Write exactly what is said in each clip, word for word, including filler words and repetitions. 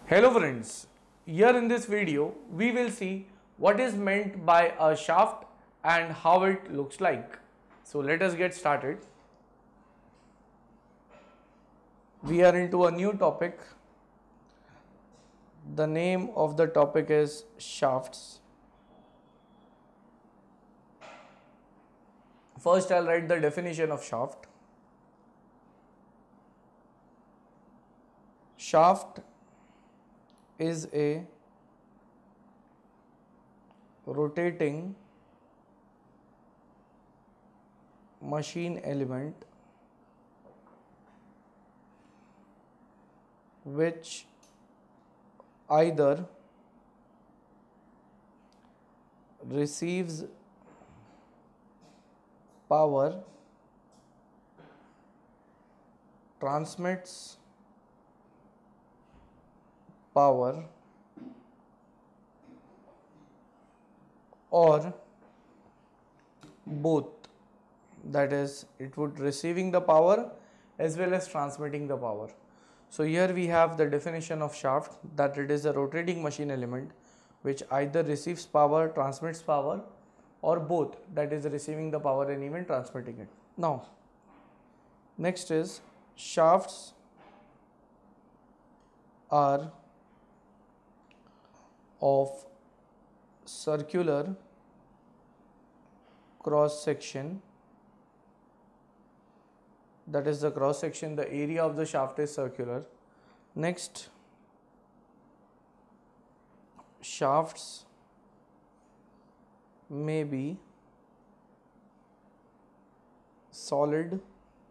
Hello friends, here in this video we will see what is meant by a shaft and how it looks like. So let us get started. We are into a new topic. The name of the topic is shafts. First I'll write the definition of shaft. Shaft is a rotating machine element which either receives power, transmits power, or both, that is it would receiving the power as well as transmitting the power. So here we have the definition of shaft, that it is a rotating machine element which either receives power, transmits power, or both, that is receiving the power and even transmitting it. Now next is shafts are of circular cross section, that is the cross section, the area of the shaft is circular. Next, shafts may be solid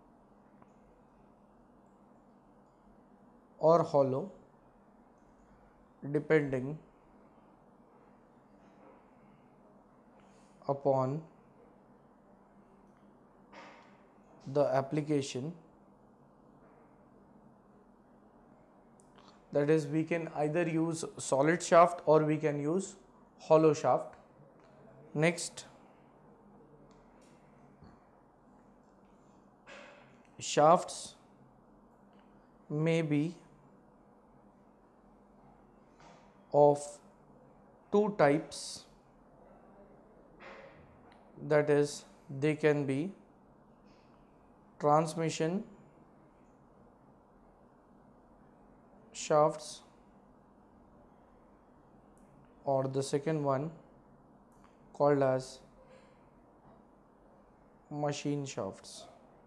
or hollow depending upon the application, that is we can either use solid shaft or we can use hollow shaft. Next, shafts may be of two types, that is they can be transmission shafts or the second one called as machine shafts.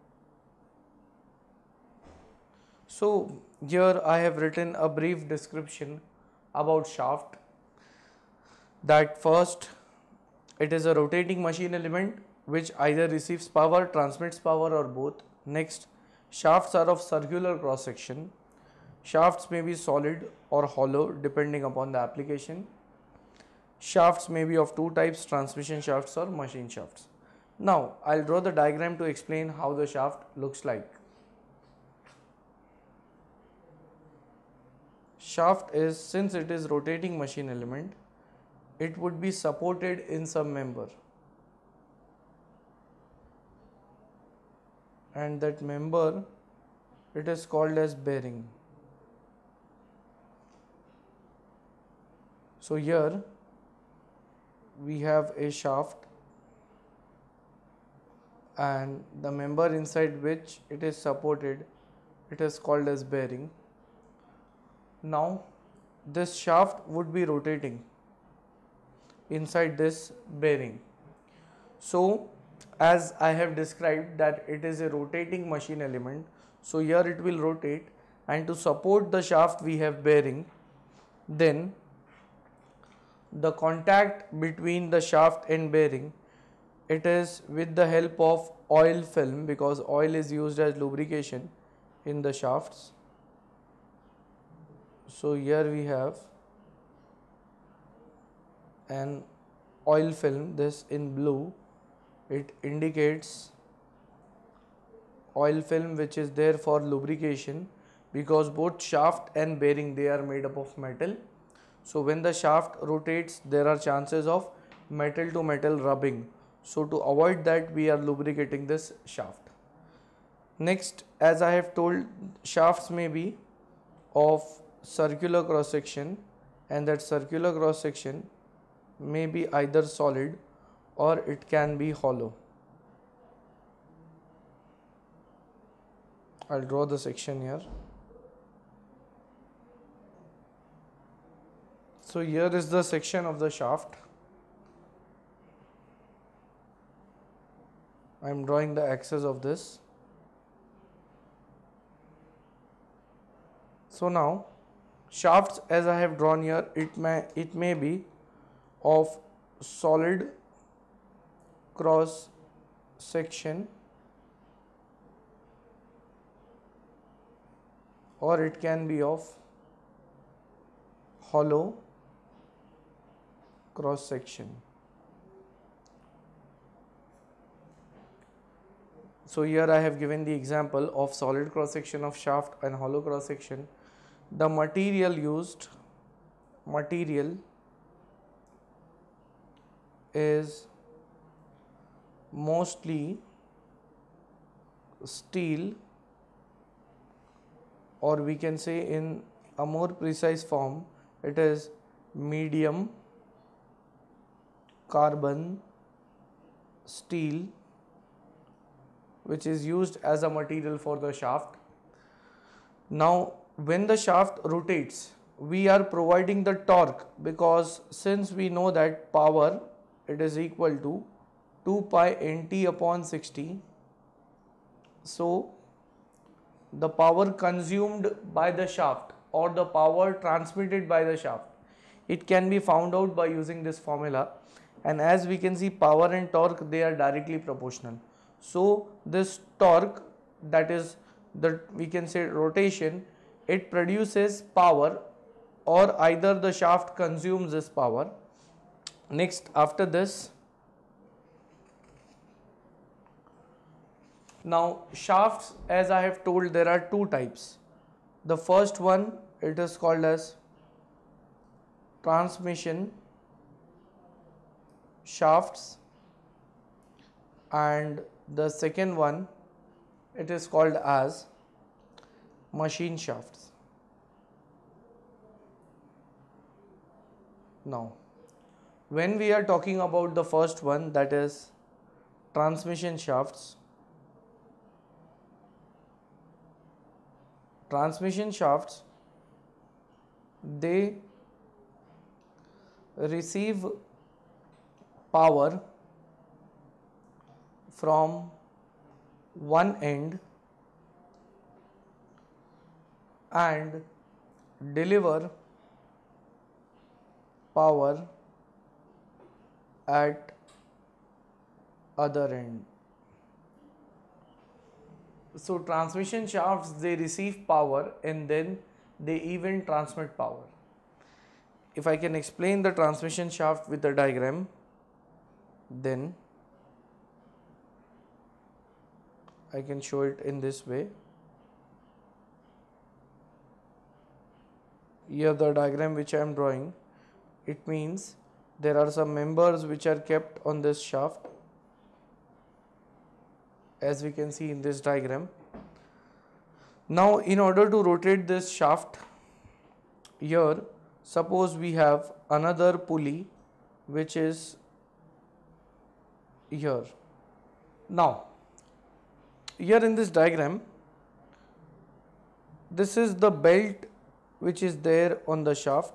So here I have written a brief description about shaft, that first it is a rotating machine element which either receives power, transmits power, or both. Next, shafts are of circular cross section. Shafts may be solid or hollow depending upon the application. Shafts may be of two types, transmission shafts or machine shafts. Now I'll draw the diagram to explain how the shaft looks like. Shaft is, since it is rotating machine element, it would be supported in some member, and that member, it is called as bearing. So here we have a shaft and the member inside which it is supported, it is called as bearing. Now this shaft would be rotating inside this bearing. So as I have described that it is a rotating machine element, so here it will rotate, and to support the shaft we have bearing. Then the contact between the shaft and bearing, it is with the help of oil film, because oil is used as lubrication in the shafts. So here we have an oil film, this in blue, it indicates oil film which is there for lubrication, because both shaft and bearing, they are made up of metal. So when the shaft rotates, there are chances of metal to metal rubbing. So to avoid that, we are lubricating this shaft. Next, as I have told, shafts may be of circular cross section, and that circular cross section may be either solid or it can be hollow. I'll draw the section here. So here is the section of the shaft. I am drawing the axis of this. So now shafts, as I have drawn here, it may it may be of solid cross section or it can be of hollow cross section. So here I have given the example of solid cross section of shaft and hollow cross section. The material used material is mostly steel, or we can say in a more precise form, it is medium carbon steel, which is used as a material for the shaft. Now when the shaft rotates, we are providing the torque, because since we know that power, it is equal to two pi nt upon sixty. So the power consumed by the shaft or the power transmitted by the shaft, it can be found out by using this formula, and as we can see, power and torque, they are directly proportional. So this torque, that is the, we can say, rotation, it produces power, or either the shaft consumes this power. Next, after this, now shafts, as I have told, there are two types. The first one, it is called as transmission shafts, and the second one, it is called as machine shafts. Now when we are talking about the first one, that is transmission shafts, transmission shafts, they receive power from one end and deliver power at other end. So transmission shafts, they receive power and then they even transmit power. If I can explain the transmission shaft with a diagram, then I can show it in this way. Here the diagram which I am drawing, it means there are some members which are kept on this shaft, as we can see in this diagram. Now in order to rotate this shaft, here suppose we have another pulley which is here. Now here in this diagram, this is the belt which is there on the shaft.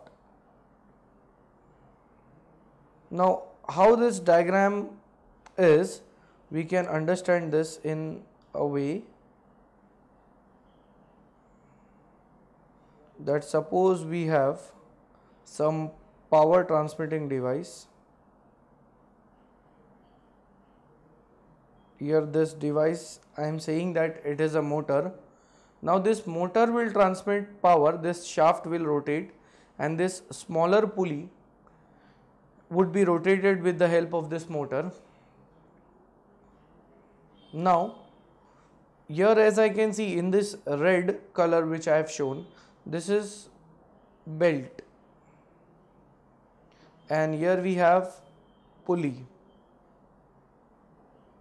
Now how this diagram is, we can understand this in a way that suppose we have some power transmitting device. Here this device, I am saying that it is a motor. Now this motor will transmit power, this shaft will rotate, and this smaller pulley would be rotated with the help of this motor. Now here, as I can see in this red color which I have shown, this is belt, and here we have pulley.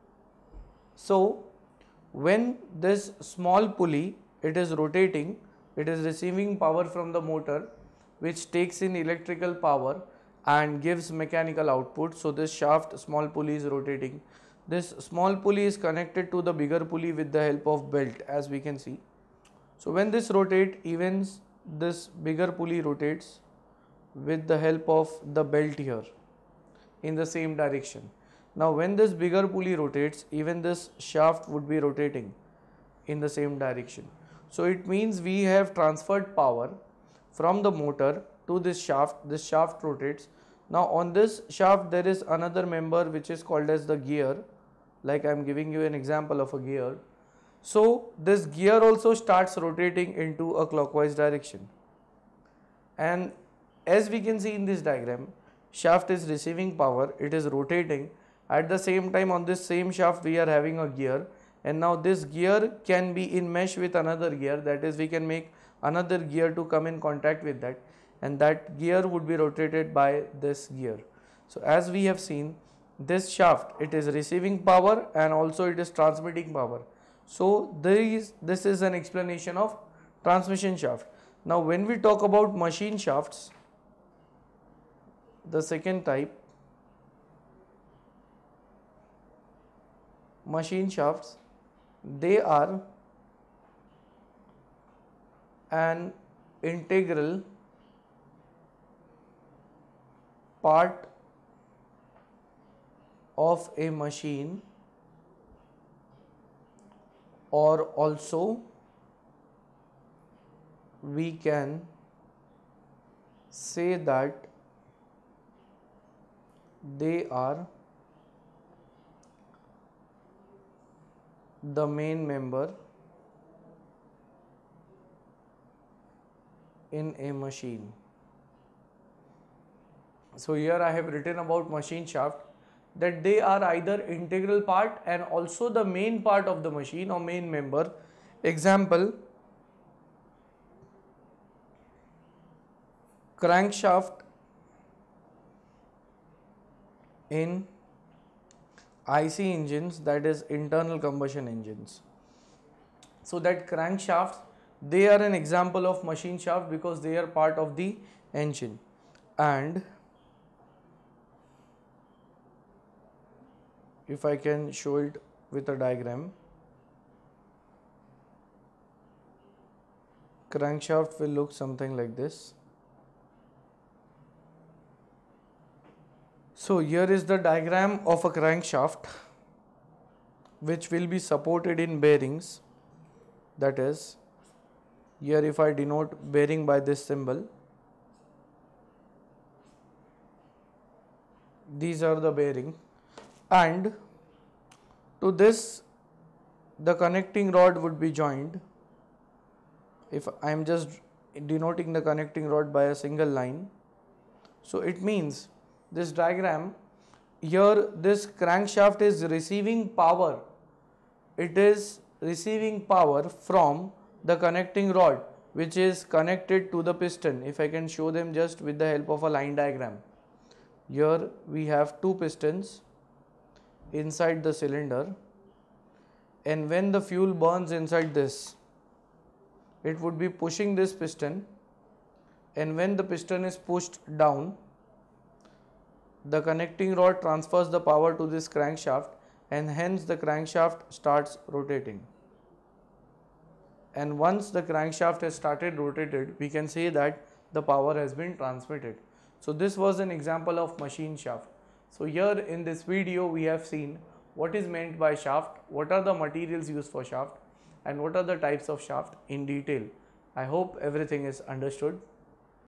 So when this small pulley, it is rotating, it is receiving power from the motor, which takes in electrical power and gives mechanical output. So this shaft small pulley is rotating. This small pulley is connected to the bigger pulley with the help of belt, as we can see. So when this rotates, even this bigger pulley rotates with the help of the belt here in the same direction. Now when this bigger pulley rotates, even this shaft would be rotating in the same direction. So it means we have transferred power from the motor to this shaft. This shaft rotates. Now on this shaft there is another member which is called as the gear, like I am giving you an example of a gear. So this gear also starts rotating into a clockwise direction, and as we can see in this diagram, shaft is receiving power, it is rotating. At the same time, on this same shaft we are having a gear, and now this gear can be in mesh with another gear, that is we can make another gear to come in contact with that, and that gear would be rotated by this gear. So as we have seen, this shaft, it is receiving power and also it is transmitting power. So there is, this is an explanation of transmission shaft. Now when we talk about machine shafts, the second type, machine shafts, they are an integral part of a machine, or also we can say that they are the main member in a machine. So here I have written about machine shaft, that they are either integral part and also the main part of the machine or main member. Example, crankshaft in I C engines, that is internal combustion engines. So that crankshafts, they are an example of machine shaft because they are part of the engine. And if I can show it with a diagram, crankshaft will look something like this. So here is the diagram of a crankshaft which will be supported in bearings. That is, here if I denote bearing by this symbol, these are the bearing, and to this the connecting rod would be joined. If I am just denoting the connecting rod by a single line, so it means this diagram here, this crankshaft is receiving power, it is receiving power from the connecting rod which is connected to the piston. If I can show them just with the help of a line diagram, here we have two pistons inside the cylinder, and when the fuel burns inside this, it would be pushing this piston, and when the piston is pushed down, the connecting rod transfers the power to this crankshaft, and hence the crankshaft starts rotating. And once the crankshaft has started rotated, we can say that the power has been transmitted. So this was an example of machine shaft. So here in this video we have seen what is meant by shaft, what are the materials used for shaft, and what are the types of shaft in detail. I hope everything is understood.